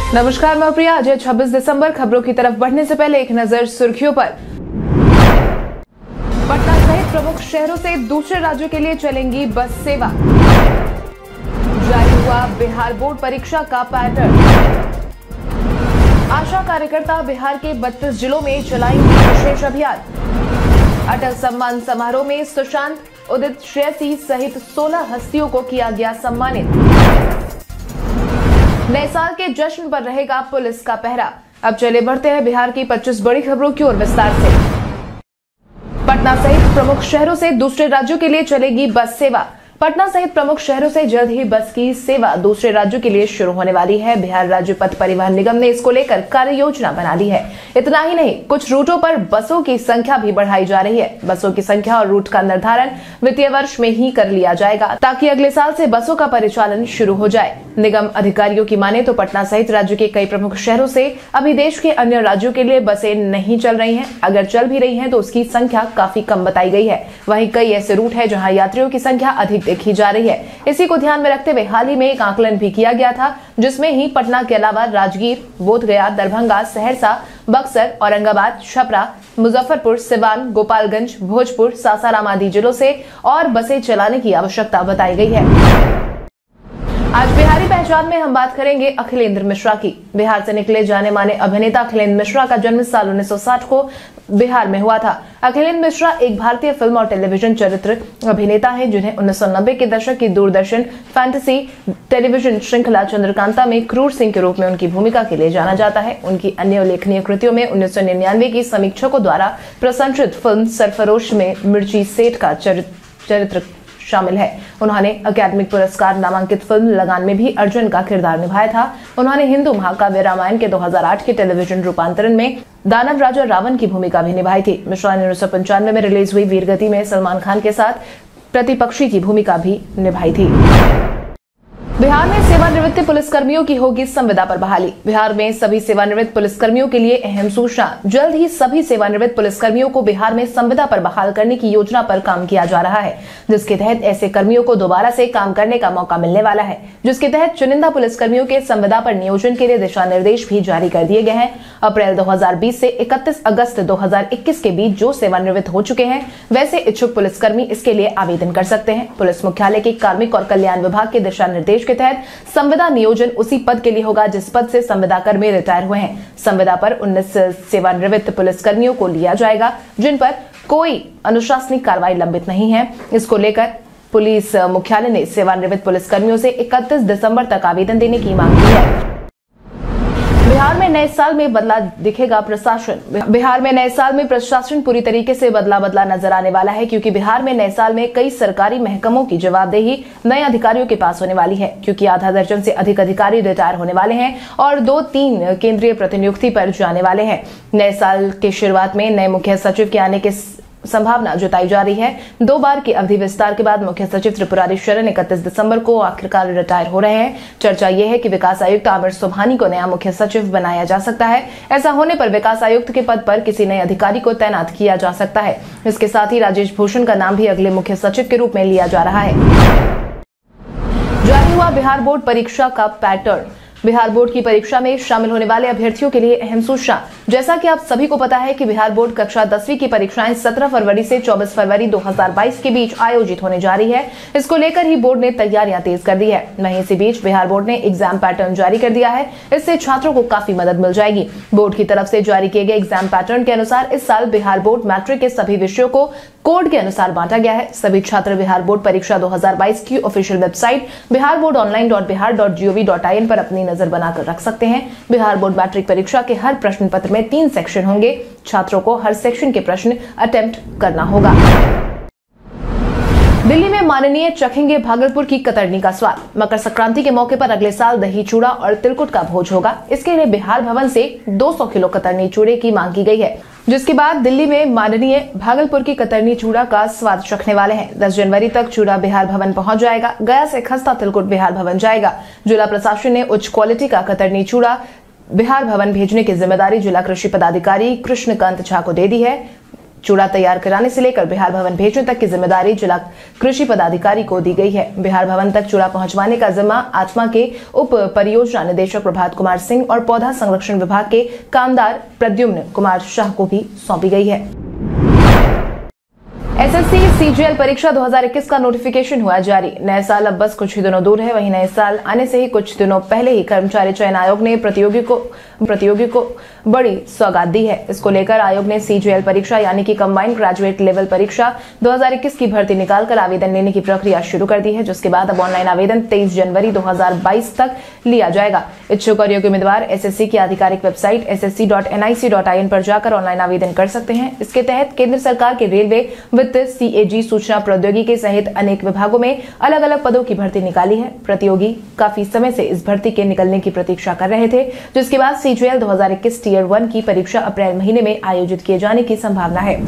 नमस्कार, मैं प्रिया। आज 26 दिसंबर। खबरों की तरफ बढ़ने से पहले एक नजर सुर्खियों पर। पटना सहित प्रमुख शहरों से दूसरे राज्यों के लिए चलेंगी बस सेवा। जारी हुआ बिहार बोर्ड परीक्षा का पैटर्न। आशा कार्यकर्ता बिहार के 32 जिलों में चलाएंगे विशेष अभियान। अटल सम्मान समारोह में सुशांत, उदित, श्रेयसी सहित 16 हस्तियों को किया गया सम्मानित। नए साल के जश्न पर रहेगा पुलिस का पहरा। अब चले बढ़ते हैं बिहार की 25 बड़ी खबरों की ओर विस्तार से। पटना सहित प्रमुख शहरों से दूसरे राज्यों के लिए चलेगी बस सेवा। पटना सहित प्रमुख शहरों से जल्द ही बस की सेवा दूसरे राज्यों के लिए शुरू होने वाली है। बिहार राज्य पथ परिवहन निगम ने इसको लेकर कार्य योजना बना ली है। इतना ही नहीं, कुछ रूटों पर बसों की संख्या भी बढ़ाई जा रही है। बसों की संख्या और रूट का निर्धारण वित्तीय वर्ष में ही कर लिया जाएगा, ताकि अगले साल से बसों का परिचालन शुरू हो जाए। निगम अधिकारियों की माने तो पटना सहित राज्य के कई प्रमुख शहरों से अभी देश के अन्य राज्यों के लिए बसें नहीं चल रही हैं। अगर चल भी रही हैं तो उसकी संख्या काफी कम बताई गई है। वहीं कई ऐसे रूट है जहां यात्रियों की संख्या अधिक देखी जा रही है। इसी को ध्यान में रखते हुए हाल ही में एक आकलन भी किया गया था, जिसमें ही पटना के अलावा राजगीर, बोधगया, दरभंगा, सहरसा, बक्सर, औरंगाबाद, छपरा, मुजफ्फरपुर, सिवान, गोपालगंज, भोजपुर, सासाराम आदि जिलों से और बसें चलाने की आवश्यकता बताई गई है। आज बिहारी पहचान में हम बात करेंगे अखिलेंद्र मिश्रा की। बिहार से निकले जाने माने अभिनेता अखिलेंद्र मिश्रा का जन्म साल 1960 को बिहार में हुआ था। अखिलेंद्र मिश्रा एक भारतीय फिल्म और टेलीविजन चरित्र अभिनेता हैं, जिन्हें 1990 के दशक की दूरदर्शन फैंटेसी टेलीविजन श्रृंखला चंद्रकांता में क्रूर सिंह के रूप में उनकी भूमिका के लिए जाना जाता है। उनकी अन्य उल्लेखनीय कृतियों में 1999 की समीक्षकों द्वारा प्रशंसित फिल्म सरफरोश में मिर्ची सेठ का चरित्र शामिल है। उन्होंने अकादमिक पुरस्कार नामांकित फिल्म लगान में भी अर्जुन का किरदार निभाया था। उन्होंने हिंदू महाकाव्य रामायण के 2008 के टेलीविजन रूपांतरण में दानव राजा रावण की भूमिका भी निभाई थी। मिश्रा ने 1995 में रिलीज हुई वीरगति में सलमान खान के साथ प्रतिपक्षी की भूमिका भी निभाई थी। बिहार में सेवानिवृत्त पुलिसकर्मियों की होगी संविदा पर बहाली। बिहार में सभी सेवानिवृत्त पुलिसकर्मियों के लिए अहम सूचना। जल्द ही सभी सेवानिवृत्त पुलिसकर्मियों को बिहार में संविदा पर बहाल करने की योजना पर काम किया जा रहा है, जिसके तहत ऐसे कर्मियों को दोबारा से काम करने का मौका मिलने वाला है। जिसके तहत चुनिंदा पुलिसकर्मियों के संविदा पर नियोजन के लिए दिशा निर्देश भी जारी कर दिए गए हैं। अप्रैल 2020 से 31 अगस्त 2021 के बीच जो सेवानिवृत्त हो चुके हैं, वैसे इच्छुक पुलिसकर्मी इसके लिए आवेदन कर सकते हैं। पुलिस मुख्यालय के कार्मिक और कल्याण विभाग के दिशा निर्देश के तहत संविदा नियोजन उसी पद के लिए होगा जिस पद से संविदा कर्मी रिटायर हुए हैं। संविदा पर 19 सेवानिवृत्त पुलिसकर्मियों को लिया जाएगा, जिन पर कोई अनुशासनिक कार्रवाई लंबित नहीं है। इसको लेकर पुलिस मुख्यालय ने सेवानिवृत्त पुलिसकर्मियों से 31 दिसंबर तक आवेदन देने की मांग की है। बिहार में नए साल में बदला दिखेगा प्रशासन। बिहार में नए साल में प्रशासन पूरी तरीके से बदला नजर आने वाला है, क्योंकि बिहार में नए साल में कई सरकारी महकमों की जवाबदेही नए अधिकारियों के पास होने वाली है, क्योंकि आधा दर्जन से अधिक अधिकारी रिटायर होने वाले हैं और 2-3 केंद्रीय प्रतिनियुक्ति पर जाने वाले हैं। नए साल के शुरुआत में नए मुख्य सचिव के आने के संभावना जताई जा रही है। 2 बार की अवधि विस्तार के बाद मुख्य सचिव त्रिपुरारी शरण 31 दिसंबर को आखिरकार रिटायर हो रहे हैं। चर्चा यह है कि विकास आयुक्त आमिर सुबहानी को नया मुख्य सचिव बनाया जा सकता है। ऐसा होने पर विकास आयुक्त के पद पर किसी नए अधिकारी को तैनात किया जा सकता है। इसके साथ ही राजेश भूषण का नाम भी अगले मुख्य सचिव के रूप में लिया जा रहा है। जारी हुआ बिहार बोर्ड परीक्षा का पैटर्न। बिहार बोर्ड की परीक्षा में शामिल होने वाले अभ्यर्थियों के लिए अहम सूचना। जैसा कि आप सभी को पता है कि बिहार बोर्ड कक्षा 10वीं की परीक्षाएं 17 फरवरी से 24 फरवरी 2022 के बीच आयोजित होने जा रही है। इसको लेकर ही बोर्ड ने तैयारियां तेज कर दी है। वहीं इसी बीच बिहार बोर्ड ने एग्जाम पैटर्न जारी कर दिया है। इससे छात्रों को काफी मदद मिल जाएगी। बोर्ड की तरफ से जारी किए गए एग्जाम पैटर्न के अनुसार इस साल बिहार बोर्ड मैट्रिक के सभी विषयों को कोड के अनुसार बांटा गया है। सभी छात्र बिहार बोर्ड परीक्षा 2022 की ऑफिशियल वेबसाइट biharboardonline.bihar.gov.in पर अपनी नजर बनाकर रख सकते हैं। बिहार बोर्ड मैट्रिक परीक्षा के हर प्रश्न पत्र में 3 सेक्शन होंगे। छात्रों को हर सेक्शन के प्रश्न अटेम्प्ट करना होगा। दिल्ली में माननीय चखेंगे भागलपुर की कतरनी का स्वाद। मकर संक्रांति के मौके पर अगले साल दही चूड़ा और तिलकुट का भोज होगा। इसके लिए बिहार भवन से 200 किलो कतरनी चूड़े की मांग की गई है, जिसके बाद दिल्ली में माननीय भागलपुर की कतरनी चूड़ा का स्वाद चखने वाले हैं। 10 जनवरी तक चूड़ा बिहार भवन पहुंच जाएगा। गया से खस्ता तिलकुट बिहार भवन जाएगा। जिला प्रशासन ने उच्च क्वालिटी का कतरनी चूड़ा बिहार भवन भेजने की जिम्मेदारी जिला कृषि पदाधिकारी कृष्णकांत झा को दे दी है। चूड़ा तैयार कराने से लेकर बिहार भवन भेजने तक की जिम्मेदारी जिला कृषि पदाधिकारी को दी गई है। बिहार भवन तक चूड़ा पहुंचवाने का जिम्मा आत्मा के उप परियोजना निदेशक प्रभात कुमार सिंह और पौधा संरक्षण विभाग के कामदार प्रद्युम्न कुमार शाह को भी सौंपी गई है। एसएससी सीजीएल परीक्षा 2021 का नोटिफिकेशन हुआ जारी। नए साल अब बस कुछ ही दिनों दूर है। वहीं नए साल आने से ही कुछ दिनों पहले ही कर्मचारी चयन आयोग ने प्रतियोगी को बड़ी सौगात दी है। इसको लेकर आयोग ने सीजीएल परीक्षा यानी कि कंबाइंड ग्रेजुएट लेवल परीक्षा 2021 की भर्ती निकालकर आवेदन लेने की प्रक्रिया शुरू कर दी है, जिसके बाद अब ऑनलाइन आवेदन 23 जनवरी 2022 तक लिया जाएगा। इच्छुक और योग्य उम्मीदवार एसएससी की आधिकारिक वेबसाइट ssc.nic.in पर जाकर ऑनलाइन आवेदन कर सकते हैं। इसके तहत केंद्र सरकार के रेलवे, वित्त, सीएजी, सूचना प्रौद्योगिकी सहित अनेक विभागों में अलग अलग पदों की भर्ती निकाली है। प्रतियोगी काफी समय से इस भर्ती के निकलने की प्रतीक्षा कर रहे थे, जिसके बाद सीजीएल 2021 टियर 1 की परीक्षा अप्रैल महीने में आयोजित किए जाने की संभावना है।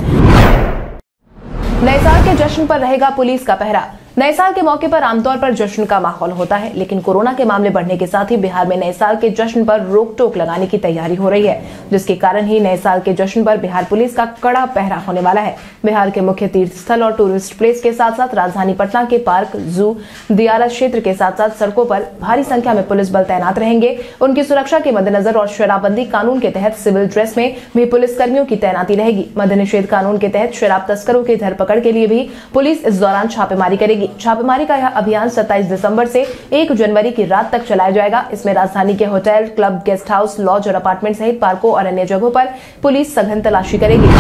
नए साल के जश्न पर रहेगा पुलिस का पहरा। नए साल के मौके पर आमतौर पर जश्न का माहौल होता है, लेकिन कोरोना के मामले बढ़ने के साथ ही बिहार में नए साल के जश्न पर रोक टोक लगाने की तैयारी हो रही है, जिसके कारण ही नए साल के जश्न पर बिहार पुलिस का कड़ा पहरा होने वाला है। बिहार के मुख्य तीर्थ स्थल और टूरिस्ट प्लेस के साथ साथ राजधानी पटना के पार्क, जू, दियारा क्षेत्र के साथ साथ सड़कों पर भारी संख्या में पुलिस बल तैनात रहेंगे। उनकी सुरक्षा के मद्देनजर और शराबबंदी कानून के तहत सिविल ड्रेस में भी पुलिस कर्मियों की तैनाती रहेगी। मद्य निषेध कानून के तहत शराब तस्करों की धरपकड़ के लिए भी पुलिस इस दौरान छापेमारी करेगी। छापेमारी का अभियान 27 दिसंबर से 1 जनवरी की रात तक चलाया जाएगा। इसमें राजधानी के hotel, club, guest house, lodge और अपार्टमेंट सहित पार्कों और अन्य जगहों पर पुलिस सघन तलाशी करेगी।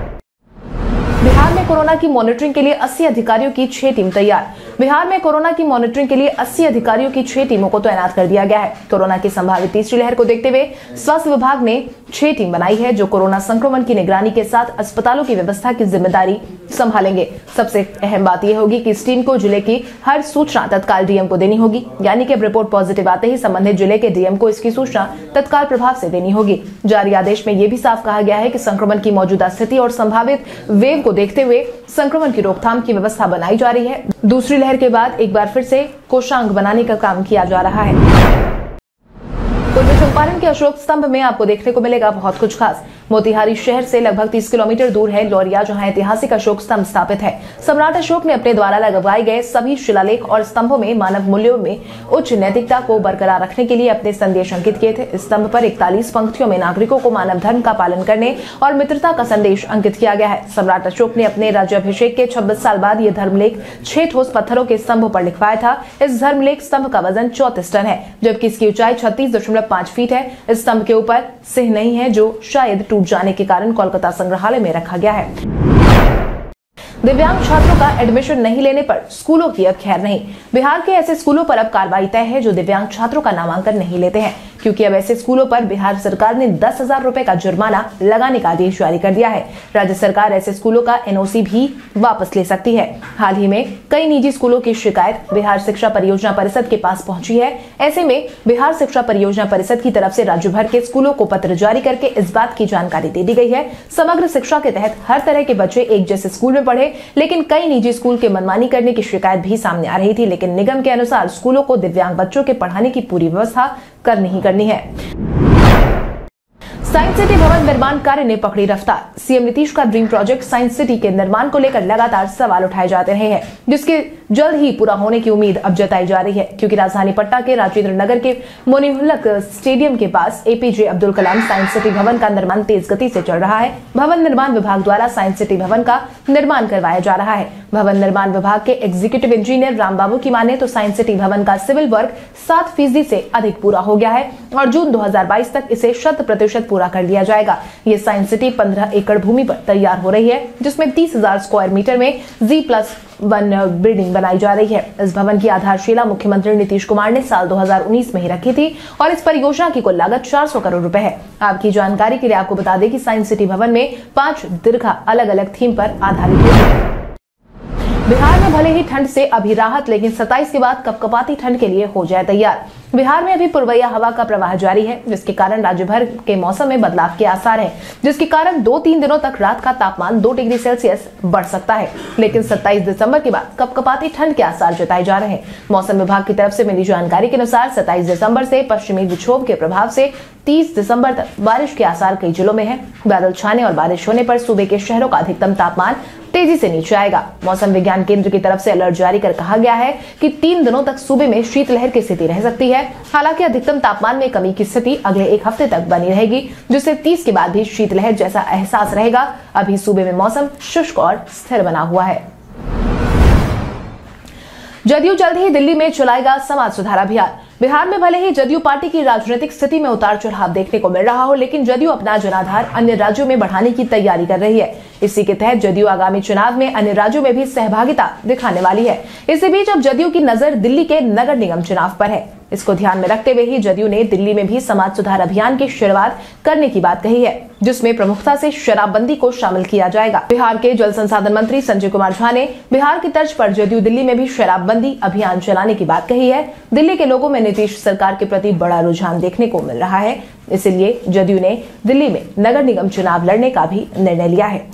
बिहार में कोरोना की मॉनिटरिंग के लिए 80 अधिकारियों की 6 टीम तैयार। बिहार में कोरोना की मॉनिटरिंग के लिए 80 अधिकारियों की 6 टीमों को तैनात कर दिया गया है। कोरोना की संभावित तीसरी लहर को देखते हुए स्वास्थ्य विभाग ने 6 टीम बनाई है, जो कोरोना संक्रमण की निगरानी के साथ अस्पतालों की व्यवस्था की जिम्मेदारी संभालेंगे। सबसे अहम बात यह होगी कि इस टीम को जिले की हर सूचना तत्काल डीएम को देनी होगी, यानी कि रिपोर्ट पॉजिटिव आते ही संबंधित जिले के डीएम को इसकी सूचना तत्काल प्रभाव से देनी होगी। जारी आदेश में यह भी साफ कहा गया है कि संक्रमण की मौजूदा स्थिति और संभावित वेव को देखते हुए संक्रमण की रोकथाम की व्यवस्था बनाई जा रही है। दूसरी लहर के बाद एक बार फिर से कोषांग बनाने का काम किया जा रहा है। पूर्वी चंपारण के अशोक स्तंभ में आपको देखने को मिलेगा बहुत कुछ खास। मोतिहारी शहर से लगभग 30 किलोमीटर दूर है लौरिया, जहां ऐतिहासिक अशोक स्तंभ स्थापित है। सम्राट अशोक ने अपने द्वारा लगवाए गए सभी शिलालेख और स्तंभों में मानव मूल्यों में उच्च नैतिकता को बरकरार रखने के लिए अपने संदेश अंकित किए थे। इस स्तंभ पर 41 पंक्तियों में नागरिकों को मानव धर्म का पालन करने और मित्रता का संदेश अंकित किया गया है। सम्राट अशोक ने अपने राज्याभिषेक के 26 साल बाद ये धर्मलेख 6 ठोस पत्थरों के स्तंभों पर लिखवाया था। इस धर्मलेख स्तंभ का वजन 34 टन है, जबकि इसकी ऊंचाई 36.5 फीट है। इस स्तंभ के ऊपर सिंह नहीं है, जो शायद टूट जाने के कारण कोलकाता संग्रहालय में रखा गया है। दिव्यांग छात्रों का एडमिशन नहीं लेने पर स्कूलों की अब खैर नहीं। बिहार के ऐसे स्कूलों पर अब कार्रवाई तय है जो दिव्यांग छात्रों का नामांकन नहीं लेते हैं, क्योंकि अब ऐसे स्कूलों पर बिहार सरकार ने 10,000 रुपए का जुर्माना लगाने का आदेश जारी कर दिया है। राज्य सरकार ऐसे स्कूलों का एनओसी भी वापस ले सकती है। हाल ही में कई निजी स्कूलों की शिकायत बिहार शिक्षा परियोजना परिषद के पास पहुंची है। ऐसे में बिहार शिक्षा परियोजना परिषद की तरफ से राज्य भर के स्कूलों को पत्र जारी करके इस बात की जानकारी दे दी गई है। समग्र शिक्षा के तहत हर तरह के बच्चे एक जैसे स्कूल में पढ़े, लेकिन कई निजी स्कूल के मनमानी करने की शिकायत भी सामने आ रही थी। लेकिन निगम के अनुसार स्कूलों को दिव्यांग बच्चों के पढ़ाने की पूरी व्यवस्था करनी ही करनी है। साइंस सिटी भवन निर्माण कार्य ने पकड़ी रफ्तार। सीएम नीतीश का ड्रीम प्रोजेक्ट साइंस सिटी के निर्माण को लेकर लगातार सवाल उठाए जाते रहे हैं, जिसके जल्द ही पूरा होने की उम्मीद अब जताई जा रही है, क्योंकि राजधानी पटना के राजेंद्र नगर के मोनीहुल्लक स्टेडियम के पास APJ Abdul Kalam science city भवन का निर्माण तेज गति से चल रहा है। भवन निर्माण विभाग द्वारा साइंस सिटी भवन का निर्माण करवाया जा रहा है। भवन निर्माण विभाग के एग्जीक्यूटिव इंजीनियर रामबाबू की माने तो साइंस सिटी भवन का सिविल वर्क 7% से अधिक पूरा हो गया है और जून 2022 तक इसे 100% पूरा कर लिया जाएगा। ये साइंस सिटी 15 एकड़ भूमि पर तैयार हो रही है, जिसमें 30,000 स्क्वायर मीटर में G+1 बिल्डिंग बनाई जा रही है। इस भवन की आधारशिला मुख्यमंत्री नीतीश कुमार ने साल 2019 में ही रखी थी और इस परियोजना की कुल लागत 400 करोड़ रुपए है। आपकी जानकारी के लिए आपको बता दें कि साइंस सिटी भवन में 5 दीर्घा अलग अलग थीम पर आधारित होगी। बिहार में भले ही ठंड से अभी राहत, लेकिन 27 के बाद कपकपाती ठंड के लिए हो जाए तैयार। बिहार में अभी पूर्वैया हवा का प्रवाह जारी है, जिसके कारण राज्य भर के मौसम में बदलाव के आसार हैं, जिसके कारण 2-3 दिनों तक रात का तापमान 2 डिग्री सेल्सियस बढ़ सकता है। लेकिन 27 दिसंबर के बाद कपकपाती ठंड के आसार जताए जा रहे हैं। मौसम विभाग की तरफ से मिली जानकारी के अनुसार 27 दिसंबर से पश्चिमी विक्षोभ के प्रभाव से 30 दिसंबर तक बारिश के आसार कई जिलों में है। बादल छाने और बारिश होने पर सूबे के शहरों का अधिकतम तापमान तेजी से नीचे आएगा। मौसम विज्ञान केंद्र की तरफ से अलर्ट जारी कर कहा गया है कि 3 दिनों तक सूबे में शीतलहर की स्थिति रह सकती है। हालांकि अधिकतम तापमान में कमी की स्थिति अगले 1 हफ्ते तक बनी रहेगी, जिससे 30 के बाद भी शीतलहर जैसा एहसास रहेगा। अभी सूबे में मौसम शुष्क और स्थिर बना हुआ है। जदयू जल्द ही दिल्ली में चलाएगा समाज सुधार अभियान। बिहार में भले ही जदयू पार्टी की राजनीतिक स्थिति में उतार चढ़ाव देखने को मिल रहा हो, लेकिन जदयू अपना जनाधार अन्य राज्यों में बढ़ाने की तैयारी कर रही है। इसी के तहत जदयू आगामी चुनाव में अन्य राज्यों में भी सहभागिता दिखाने वाली है। इसी बीच अब जदयू की नजर दिल्ली के नगर निगम चुनाव पर है। इसको ध्यान में रखते हुए ही जदयू ने दिल्ली में भी समाज सुधार अभियान की शुरुआत करने की बात कही है, जिसमें प्रमुखता से शराबबंदी को शामिल किया जाएगा। बिहार के जल संसाधन मंत्री संजय कुमार झा ने बिहार की तर्ज पर जदयू दिल्ली में भी शराबबंदी अभियान चलाने की बात कही है। दिल्ली के लोगों में नीतीश सरकार के प्रति बड़ा रुझान देखने को मिल रहा है, इसलिए जदयू ने दिल्ली में नगर निगम चुनाव लड़ने का भी निर्णय लिया है।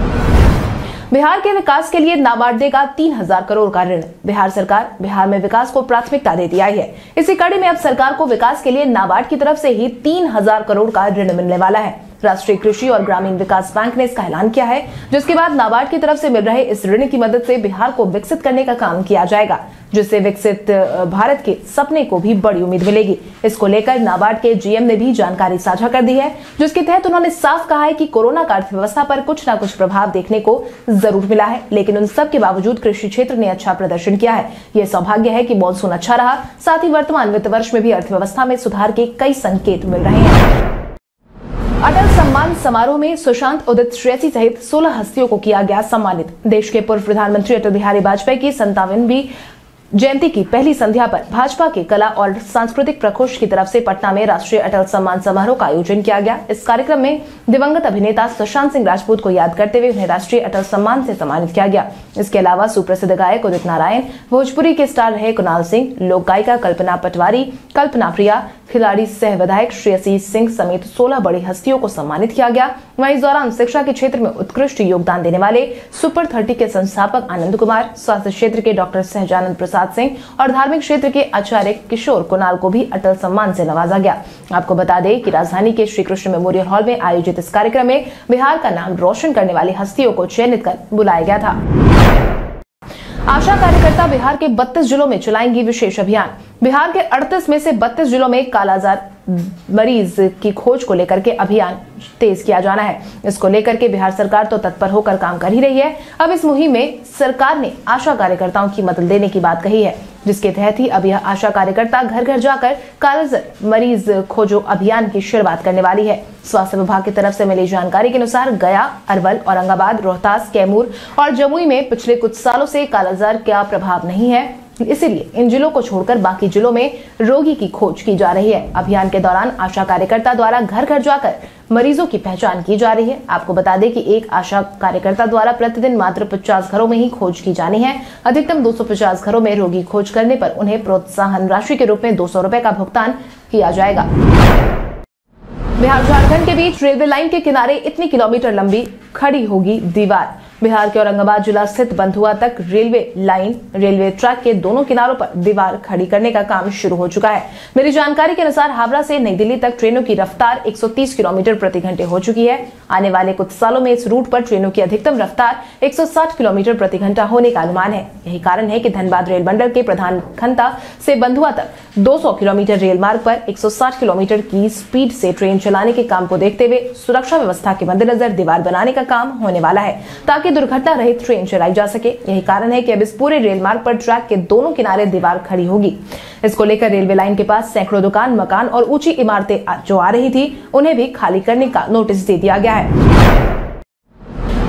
बिहार के विकास के लिए नाबार्ड देगा 3000 करोड़ का ऋण। बिहार सरकार बिहार में विकास को प्राथमिकता देती आई है। इसी कड़ी में अब सरकार को विकास के लिए नाबार्ड की तरफ से ही 3000 करोड़ का ऋण मिलने वाला है। राष्ट्रीय कृषि और ग्रामीण विकास बैंक ने इसका ऐलान किया है, जिसके बाद नाबार्ड की तरफ से मिल रहे इस ऋण की मदद से बिहार को विकसित करने का काम किया जाएगा, जिससे विकसित भारत के सपने को भी बड़ी उम्मीद मिलेगी। इसको लेकर नाबार्ड के जीएम ने भी जानकारी साझा कर दी है, जिसके तहत उन्होंने साफ कहा है कि कोरोना का अर्थव्यवस्था पर कुछ न कुछ प्रभाव देखने को जरूर मिला है, लेकिन उन सब के बावजूद कृषि क्षेत्र ने अच्छा प्रदर्शन किया है। यह सौभाग्य है कि मॉनसून अच्छा रहा, साथ ही वर्तमान वित्त वर्ष में भी अर्थव्यवस्था में सुधार के कई संकेत मिल रहे हैं। अटल सम्मान समारोह में सुशांत, उदित, श्रेयसी सहित 16 हस्तियों को किया गया सम्मानित। देश के पूर्व प्रधानमंत्री अटल बिहारी वाजपेयी की 57वीं जयंती की पहली संध्या पर भाजपा के कला और सांस्कृतिक प्रकोष्ठ की तरफ से पटना में राष्ट्रीय अटल सम्मान समारोह का आयोजन किया गया। इस कार्यक्रम में दिवंगत अभिनेता सुशांत सिंह राजपूत को याद करते हुए उन्हें राष्ट्रीय अटल सम्मान से सम्मानित किया गया। इसके अलावा सुप्रसिद्ध गायक उदित नारायण, भोजपुरी के स्टार रहे कुणाल सिंह, लोक गायिका कल्पना पटवारी, कल्पना प्रिया, खिलाड़ी सह विधायक श्रेयसी सिंह समेत 16 बड़ी हस्तियों को सम्मानित किया गया। वहीं इस दौरान शिक्षा के क्षेत्र में उत्कृष्ट योगदान देने वाले सुपर 30 के संस्थापक आनंद कुमार, स्वास्थ्य क्षेत्र के डॉक्टर सहजानंद प्रसाद सिंह और धार्मिक क्षेत्र के आचार्य किशोर कुणाल को भी अटल सम्मान से नवाजा गया। आपको बता दें कि राजधानी के श्री कृष्ण मेमोरियल हॉल में आयोजित इस कार्यक्रम में बिहार का नाम रोशन करने वाली हस्तियों को चयनित कर बुलाया गया था। आशा कार्यकर्ता बिहार के 32 जिलों में चलाएंगी विशेष अभियान। बिहार के 38 में से 32 जिलों में कालाजार मरीज की खोज को लेकर के अभियान तेज किया जाना है। इसको लेकर के बिहार सरकार तो तत्पर होकर काम कर ही रही है। अब इस मुहिम में सरकार ने आशा कार्यकर्ताओं की मदद देने की बात कही है, जिसके तहत ही अब यह आशा कार्यकर्ता घर घर जाकर कालाजार मरीज खोजो अभियान की शुरुआत करने वाली है। स्वास्थ्य विभाग की तरफ से मिली जानकारी के अनुसार गया, अरवल, औरंगाबाद, रोहतास, कैमूर और जमुई में पिछले कुछ सालों से कालाजार का प्रभाव नहीं है, इसीलिए इन जिलों को छोड़कर बाकी जिलों में रोगी की खोज की जा रही है। अभियान के दौरान आशा कार्यकर्ता द्वारा घर घर जाकर मरीजों की पहचान की जा रही है। आपको बता दें कि एक आशा कार्यकर्ता द्वारा प्रतिदिन मात्र 50 घरों में ही खोज की जानी है। अधिकतम 250 घरों में रोगी खोज करने पर उन्हें प्रोत्साहन राशि के रूप में 200 रुपए का भुगतान किया जाएगा। बिहार झारखंड के बीच रेलवे लाइन के किनारे इतनी किलोमीटर लंबी खड़ी होगी दीवार। बिहार के औरंगाबाद जिला स्थित बंधुआ तक रेलवे लाइन रेलवे ट्रैक के दोनों किनारों पर दीवार खड़ी करने का काम शुरू हो चुका है। मेरी जानकारी के अनुसार हावड़ा से नई दिल्ली तक ट्रेनों की रफ्तार 130 किलोमीटर प्रति घंटे हो चुकी है। आने वाले कुछ सालों में इस रूट पर ट्रेनों की अधिकतम रफ्तार 160 किलोमीटर प्रति घंटा होने का अनुमान है। यही कारण है कि धनबाद रेल मंडल के प्रधान खंता से बंधुआ तक 200 किलोमीटर रेल मार्ग पर 160 किलोमीटर की स्पीड से ट्रेन चलाने के काम को देखते हुए सुरक्षा व्यवस्था के मद्देनजर दीवार बनाने का काम होने वाला है, ताकि दुर्घटना रहित ट्रेन चलाई जा सके। यही कारण है कि अब इस पूरे रेल मार्ग पर ट्रैक के दोनों किनारे दीवार खड़ी होगी। इसको लेकर रेलवे लाइन के पास सैकड़ों दुकान, मकान और ऊंची इमारतें जो आ रही थी, उन्हें भी खाली करने का नोटिस दे दिया गया है।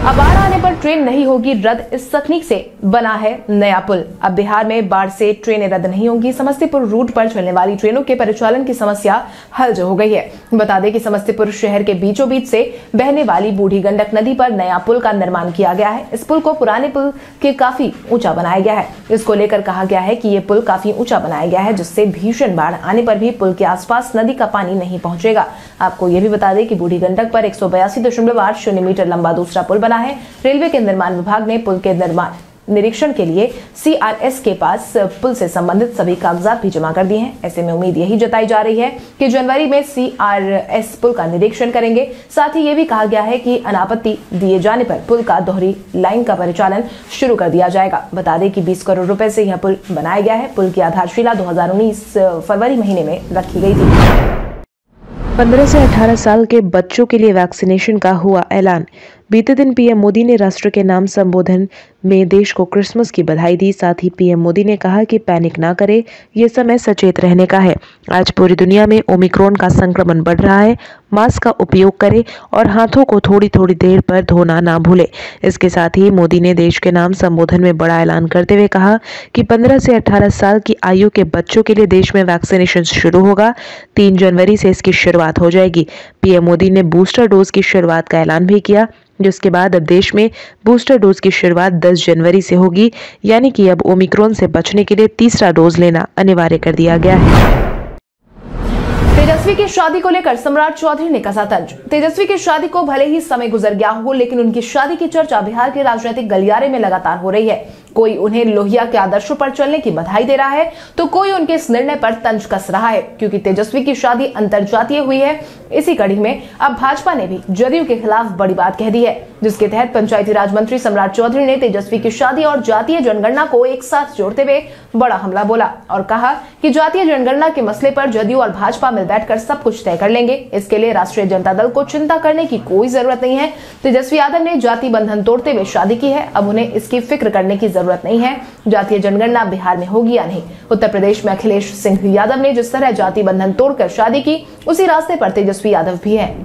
अब बाढ़ आने पर ट्रेन नहीं होगी रद्द, इस तकनीक से बना है नया पुल। अब बिहार में बाढ़ से ट्रेनें रद्द नहीं होंगी। समस्तीपुर रूट पर चलने वाली ट्रेनों के परिचालन की समस्या हल हो गई है। बता दें कि समस्तीपुर शहर के बीचों बीच से बहने वाली बूढ़ी गंडक नदी पर नया पुल का निर्माण किया गया है। इस पुल को पुराने पुल के काफी ऊंचा बनाया गया है। इसको लेकर कहा गया है कि ये पुल काफी ऊंचा बनाया गया है, जिससे भीषण बाढ़ आने पर भी पुल के आसपास नदी का पानी नहीं पहुंचेगा। आपको ये भी बता दें कि बूढ़ी गंडक पर 182.80 मीटर लंबा दूसरा पुल बना है। रेलवे के निर्माण विभाग ने पुल के निरीक्षण के लिए CRS के पास पुल से संबंधित सभी कागजात भी जमा कर दिए हैं। ऐसे में उम्मीद यही जताई जा रही है कि जनवरी में CRS पुल का निरीक्षण करेंगे। साथ ही ये भी कहा गया है कि अनापत्ति दिए जाने पर पुल का दोहरी लाइन का परिचालन शुरू कर दिया जाएगा। बता दें कि 20 करोड़ रुपए से यह पुल बनाया गया है। पुल की आधारशिला 2019 फरवरी महीने में रखी गई थी। 15 से 18 साल के बच्चों के लिए वैक्सीनेशन का हुआ ऐलान। बीते दिन पीएम मोदी ने राष्ट्र के नाम संबोधन में देश को क्रिसमस की बधाई दी। साथ ही पीएम मोदी ने कहा कि पैनिक ना करें, ये समय सचेत रहने का है। आज पूरी दुनिया में ओमिक्रॉन का संक्रमण बढ़ रहा है। मास्क का उपयोग करें और हाथों को थोड़ी थोड़ी देर पर धोना ना भूलें। इसके साथ ही मोदी ने देश के नाम संबोधन में बड़ा ऐलान करते हुए कहा कि 15 से 18 साल की आयु के बच्चों के लिए देश में वैक्सीनेशन शुरू होगा। 3 जनवरी से इसकी शुरुआत हो जाएगी। पीएम मोदी ने बूस्टर डोज की शुरुआत का ऐलान भी किया, जिसके बाद अब देश में बूस्टर डोज की शुरुआत 10 जनवरी से होगी। यानी कि अब ओमिक्रॉन से बचने के लिए तीसरा डोज लेना अनिवार्य कर दिया गया है। तेजस्वी की शादी को लेकर सम्राट चौधरी ने कसा तंज। तेजस्वी की शादी को भले ही समय गुजर गया हो, लेकिन उनकी शादी की चर्चा बिहार के राजनीतिक गलियारे में लगातार हो रही है। कोई उन्हें लोहिया के आदर्शों पर चलने की बधाई दे रहा है, तो कोई उनके इस निर्णय पर तंज कस रहा है, क्योंकि तेजस्वी की शादी अंतरजातीय हुई है। इसी कड़ी में अब भाजपा ने भी जदयू के खिलाफ बड़ी बात कह दी है, जिसके तहत पंचायती राज मंत्री सम्राट चौधरी ने तेजस्वी की शादी और जातीय जनगणना को एक साथ जोड़ते हुए बड़ा हमला बोला और कहा कि जातीय जनगणना के मसले पर जदयू और भाजपा मिल बैठकर सब कुछ तय कर लेंगे। इसके लिए राष्ट्रीय जनता दल को चिंता करने की कोई जरूरत नहीं है। तेजस्वी यादव ने जाति बंधन तोड़ते हुए शादी की है, अब उन्हें इसकी फिक्र करने की जरूरत नहीं है। जातीय जनगणना बिहार में होगी या नहीं। उत्तर प्रदेश में अखिलेश सिंह यादव ने जिस तरह जाति बंधन तोड़कर शादी की, उसी रास्ते पर तेजस्वी यादव भी है।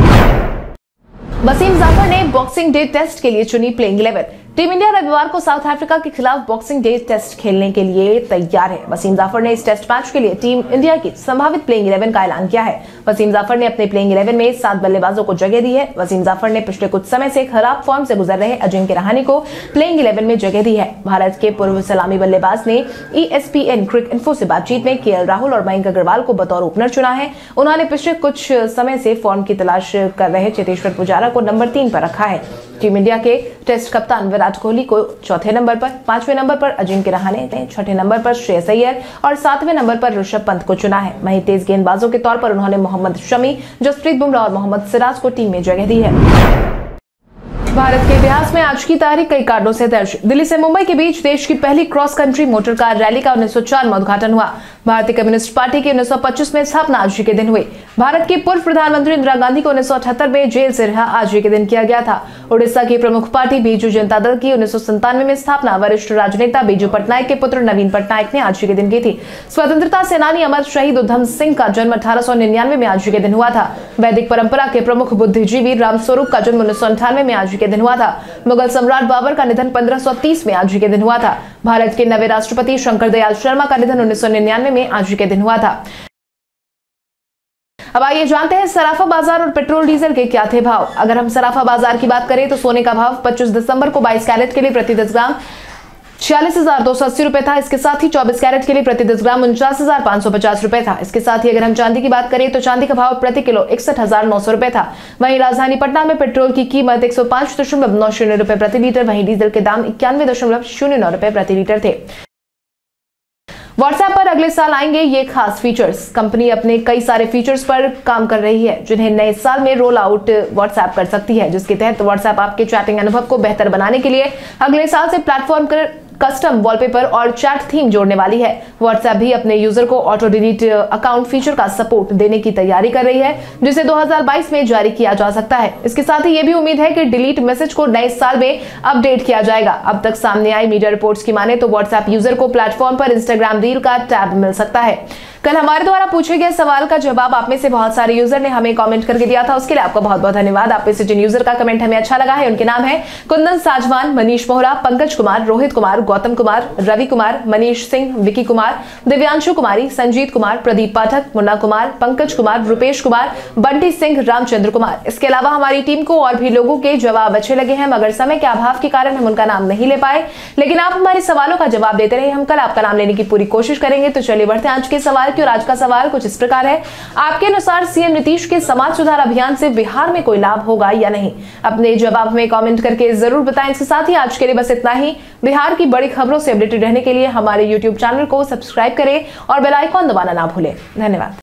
वसीम जाफर ने बॉक्सिंग डे टेस्ट के लिए चुनी प्लेइंग 11। टीम इंडिया रविवार को साउथ अफ्रीका के खिलाफ बॉक्सिंग डे टेस्ट खेलने के लिए तैयार है। वसीम जाफर ने इस टेस्ट मैच के लिए टीम इंडिया की संभावित प्लेइंग 11 का ऐलान किया है। वसीम जाफर ने अपने प्लेइंग 11 में 7 बल्लेबाजों को जगह दी है। वसीम जाफर ने पिछले कुछ समय से खराब फॉर्म से गुजर रहे अजिंक्य रहाणे को प्लेइंग 11 में जगह दी है। भारत के पूर्व सलामी बल्लेबाज ने ESPN क्रिक इन्फो से बातचीत में KL राहुल और मयंक अग्रवाल को बतौर ओपनर चुना है। उन्होंने पिछले कुछ समय से फॉर्म की तलाश कर रहे चेतेश्वर पुजारा को नंबर 3 पर रखा है। टीम इंडिया के टेस्ट कप्तान विराट कोहली को 4थे नंबर पर, 5वें नंबर पर अजिंक्य रहाणे ने, 6ठे नंबर पर श्रेयस अय्यर और 7वें नंबर पर ऋषभ पंत को चुना है। वहीं तेज गेंदबाजों के तौर पर उन्होंने मोहम्मद शमी, जसप्रीत बुमराह और मोहम्मद सिराज को टीम में जगह दी है। भारत के इतिहास में आज की तारीख कई कारणों से दर्ज। दिल्ली से मुंबई के बीच देश की पहली cross country motor car rally का 1904 में उद्घाटन हुआ। भारतीय कम्युनिस्ट पार्टी की 1925 में स्थापना आज ही के दिन हुई। भारत की पूर्व प्रधानमंत्री इंदिरा गांधी को 1978 में जेल से रिहा आज ही के दिन किया गया था। उड़ीसा की प्रमुख पार्टी बीजू जनता दल की 1997 में स्थापना वरिष्ठ राजनेता बीजू पटनायक के पुत्र नवीन पटनायक ने आज ही के दिन की थी। स्वतंत्रता सेनानी अमर शहीद उधम सिंह का जन्म 1899 में आज ही के दिन हुआ था। वैदिक परंपरा के प्रमुख बुद्धिजीवी रामस्वरूप का जन्म 1998 में आज ही के दिन हुआ था। मुगल सम्राट बाबर का निधन 1530 में आज ही के दिन हुआ था। भारत के नवे राष्ट्रपति शंकर दयाल शर्मा का निधन 1999 में आज ही के दिन हुआ था। अब आइए जानते हैं सराफा बाजार और पेट्रोल डीजल के क्या थे भाव। अगर हम सराफा बाजार की बात करें तो सोने का भाव 25 दिसंबर को 22 कैरेट के लिए प्रति 10 ग्राम 46,280 रुपए था। इसके साथ ही 24 कैरेट के लिए प्रति 10 ग्राम 49,550 रुपए था। इसके साथ ही अगर हम चांदी की बात करें तो चांदी का भाव प्रति किलो 61,900 रुपए था। वहीं राजधानी पटना में पेट्रोल की कीमत 105.90 रुपए प्रति लीटर, वहीं डीजल के दाम 91.09 रुपए प्रति लीटर थे। व्हाट्सएप पर अगले साल आएंगे ये खास फीचर्स। कंपनी अपने कई सारे फीचर्स पर काम कर रही है जिन्हें नए साल में रोल आउट व्हाट्सएप कर सकती है, जिसके तहत व्हाट्सएप आपके चैटिंग अनुभव को बेहतर बनाने के लिए अगले साल से प्लेटफॉर्म पर कस्टम वॉलपेपर और चैट थीम जोड़ने वाली है। व्हाट्सएप भी अपने यूजर को ऑटो डिलीट अकाउंट फीचर का सपोर्ट देने की तैयारी कर रही है, जिसे 2022 में जारी किया जा सकता है। इसके साथ ही ये भी उम्मीद है कि डिलीट मैसेज को नए साल में अपडेट किया जाएगा। अब तक सामने आई मीडिया रिपोर्ट्स की माने तो व्हाट्सएप यूजर को प्लेटफॉर्म पर इंस्टाग्राम रील का टैब मिल सकता है। कल हमारे द्वारा पूछे गए सवाल का जवाब आप में से बहुत सारे यूजर ने हमें कमेंट करके दिया था, उसके लिए आपको बहुत बहुत धन्यवाद। आप में से जिन यूजर का कमेंट हमें अच्छा लगा है उनके नाम है कुंदन साजवान, मनीष मोहरा, पंकज कुमार, रोहित कुमार, गौतम कुमार, रवि कुमार, मनीष सिंह, विकी कुमार, दिव्यांशु कुमारी, संजीत कुमार, प्रदीप पाठक, मुन्ना कुमार, पंकज कुमार, रुपेश कुमार, बंटी सिंह, रामचंद्र कुमार। इसके अलावा हमारी टीम को और भी लोगों के जवाब अच्छे लगे हैं, मगर समय के अभाव के कारण हम उनका नाम नहीं ले पाए, लेकिन आप हमारे सवालों का जवाब देते रहे। हम कल आपका नाम लेने की पूरी कोशिश करेंगे। तो चलिए बढ़ते हैं आज के सवाल की। और आज का सवाल कुछ इस प्रकार है, आपके अनुसार सीएम नीतीश के समाज सुधार अभियान से बिहार में कोई लाभ होगा या नहीं? अपने जवाब हमें कमेंट करके जरूर बताएं। इसके साथ ही आज के लिए बस इतना ही। बिहार की बड़ी खबरों से अपडेटेड रहने के लिए हमारे YouTube चैनल को सब्सक्राइब करें और बेल आइकॉन दबाना ना भूलें। धन्यवाद।